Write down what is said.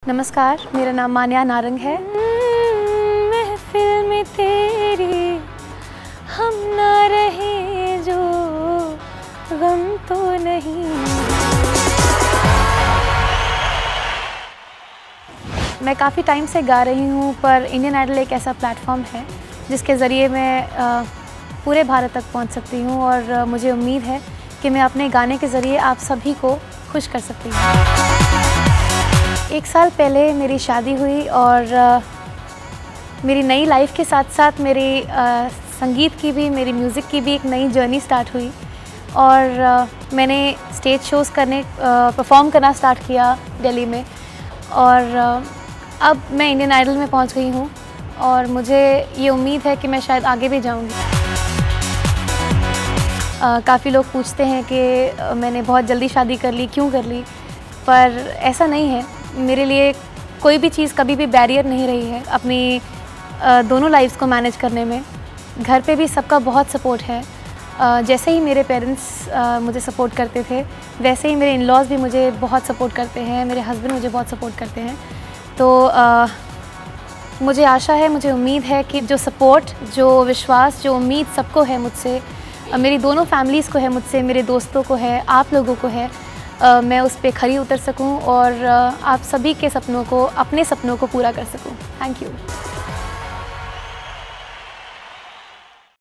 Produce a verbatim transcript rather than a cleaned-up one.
नमस्कार, मेरा नाम मान्या नारंग है। महफिल में तेरी हम ना रहे जो गम तो नहीं। मैं काफ़ी टाइम से गा रही हूँ, पर इंडियन आइडल एक ऐसा प्लेटफॉर्म है जिसके ज़रिए मैं पूरे भारत तक पहुँच सकती हूँ और मुझे उम्मीद है कि मैं अपने गाने के ज़रिए आप सभी को खुश कर सकती हूँ। एक साल पहले मेरी शादी हुई और आ, मेरी नई लाइफ के साथ साथ मेरी आ, संगीत की भी, मेरी म्यूज़िक की भी एक नई जर्नी स्टार्ट हुई और आ, मैंने स्टेज शोज़ करने परफॉर्म करना स्टार्ट किया दिल्ली में और आ, अब मैं इंडियन आइडल में पहुंच गई हूं और मुझे ये उम्मीद है कि मैं शायद आगे भी जाऊंगी। काफ़ी लोग पूछते हैं कि मैंने बहुत जल्दी शादी कर ली, क्यों कर ली, पर ऐसा नहीं है। मेरे लिए कोई भी चीज़ कभी भी बैरियर नहीं रही है अपनी दोनों लाइफ्स को मैनेज करने में। घर पे भी सबका बहुत सपोर्ट है। जैसे ही मेरे पेरेंट्स मुझे सपोर्ट करते थे, वैसे ही मेरे इन-लॉज़ भी मुझे बहुत सपोर्ट करते हैं, मेरे हस्बैंड मुझे बहुत सपोर्ट करते हैं। तो आ, मुझे आशा है, मुझे उम्मीद है कि जो सपोर्ट, जो विश्वास, जो उम्मीद सबको है मुझसे, मेरी दोनों फैमिलीज़ को है मुझसे, मेरे दोस्तों को है, आप लोगों को है, Uh, मैं उस पे खरी उतर सकूं और uh, आप सभी के सपनों को, अपने सपनों को पूरा कर सकूं। Thank you.